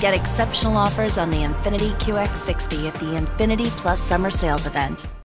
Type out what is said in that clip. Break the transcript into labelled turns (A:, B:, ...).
A: Get exceptional offers on the Infiniti QX60 at the Infiniti Plus Summer Sales Event.